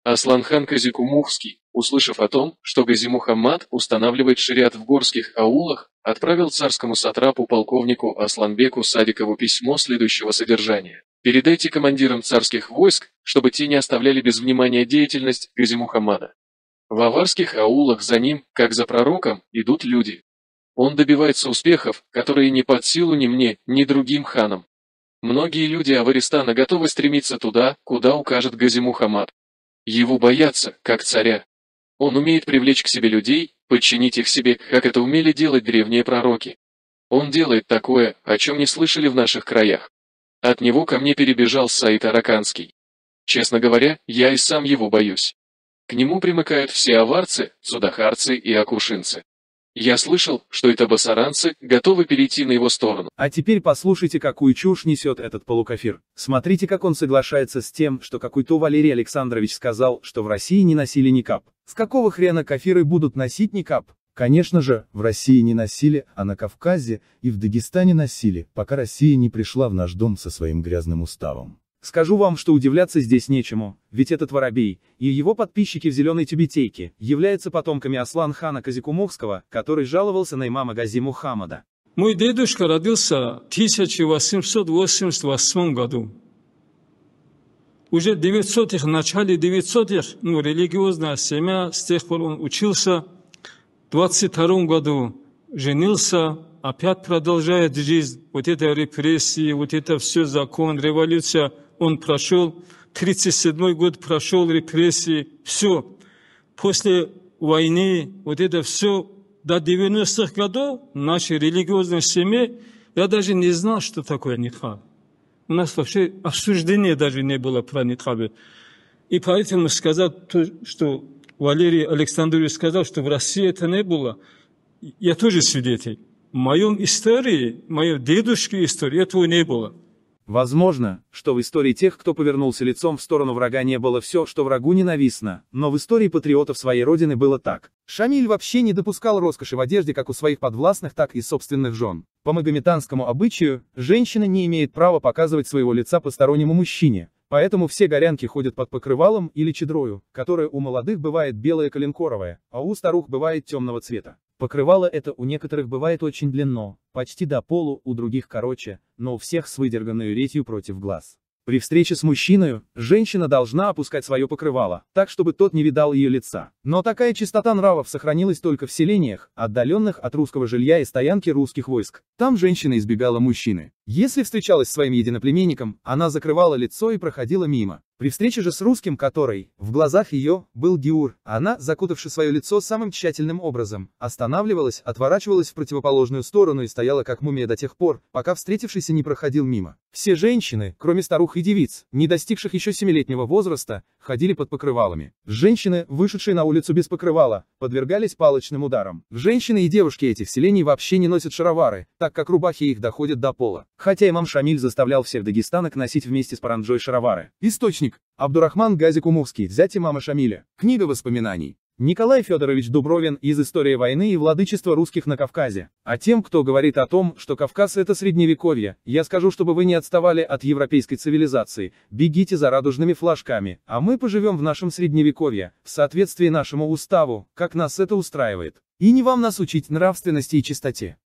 Асланхан Казикумухский, услышав о том, что Гази Мухаммад устанавливает шариат в горских аулах, отправил царскому сатрапу полковнику Асланбеку Садикову письмо следующего содержания. «Передайте командирам царских войск, чтобы те не оставляли без внимания деятельность Гази Мухаммада. В аварских аулах за ним, как за пророком, идут люди. Он добивается успехов, которые не под силу ни мне, ни другим ханам. Многие люди Аваристана готовы стремиться туда, куда укажет Гази Мухаммад. Его боятся, как царя. Он умеет привлечь к себе людей, подчинить их себе, как это умели делать древние пророки. Он делает такое, о чем не слышали в наших краях. От него ко мне перебежал Саид Араканский. Честно говоря, я и сам его боюсь. К нему примыкают все аварцы, цудахарцы и акушинцы. Я слышал, что это басаранцы готовы перейти на его сторону». А теперь послушайте, какую чушь несет этот полукафир. Смотрите, как он соглашается с тем, что какой-то Валерий Александрович сказал, что в России не носили никап. С какого хрена кафиры будут носить никап? Конечно же, в России не носили, а на Кавказе и в Дагестане носили, пока Россия не пришла в наш дом со своим грязным уставом. Скажу вам, что удивляться здесь нечему, ведь этот воробей и его подписчики в зеленой тюбетейке являются потомками Аслан-хана Казикумухского, который жаловался на имама Гази Мухаммада. Мой дедушка родился в 1888 году. Уже в 900-х, в начале 900-х, религиозная семья, с тех пор он учился. В 22 году женился, опять продолжает жизнь. Вот это репрессии, вот это все закон, революция. Он прошел, 37 год прошел репрессии, все. После войны, вот это все, до 90-х годов, в нашей религиозной семье, я даже не знал, что такое нихаб. У нас вообще обсуждения даже не было про нихаб. И поэтому сказать, что Валерий Александрович сказал, что в России это не было, я тоже свидетель. В моем истории, в моей дедушке истории этого не было. Возможно, что в истории тех, кто повернулся лицом в сторону врага, не было все, что врагу ненавистно, но в истории патриотов своей родины было так. Шамиль вообще не допускал роскоши в одежде как у своих подвластных, так и собственных жен. По магометанскому обычаю, женщина не имеет права показывать своего лица постороннему мужчине, поэтому все горянки ходят под покрывалом или чадрою, которая у молодых бывает белая коленкоровая, а у старух бывает темного цвета. Покрывало это у некоторых бывает очень длинно, почти до полу, у других короче, но у всех с выдерганной ретью против глаз. При встрече с мужчиной, женщина должна опускать свое покрывало, так чтобы тот не видал ее лица. Но такая чистота нравов сохранилась только в селениях, отдаленных от русского жилья и стоянки русских войск. Там женщина избегала мужчины. Если встречалась с своим единоплеменником, она закрывала лицо и проходила мимо. При встрече же с русским, который, в глазах ее, был геур, она, закутавши свое лицо самым тщательным образом, останавливалась, отворачивалась в противоположную сторону и стояла как мумия до тех пор, пока встретившийся не проходил мимо. Все женщины, кроме старух и девиц, не достигших еще 7-летнего возраста, ходили под покрывалами. Женщины, вышедшие на улицу без покрывала, подвергались палочным ударам. Женщины и девушки этих селений вообще не носят шаровары, так как рубахи их доходят до пола. Хотя имам Шамиль заставлял всех дагестанок носить вместе с паранджой шаровары. Источник. Абдурахман Газикумухский, зять имама Шамиля. Книга воспоминаний. Николай Федорович Дубровин из «Истории войны и владычества русских на Кавказе». А тем, кто говорит о том, что Кавказ — это средневековье, я скажу, чтобы вы не отставали от европейской цивилизации, бегите за радужными флажками, а мы поживем в нашем средневековье, в соответствии нашему уставу, как нас это устраивает. И не вам нас учить нравственности и чистоте.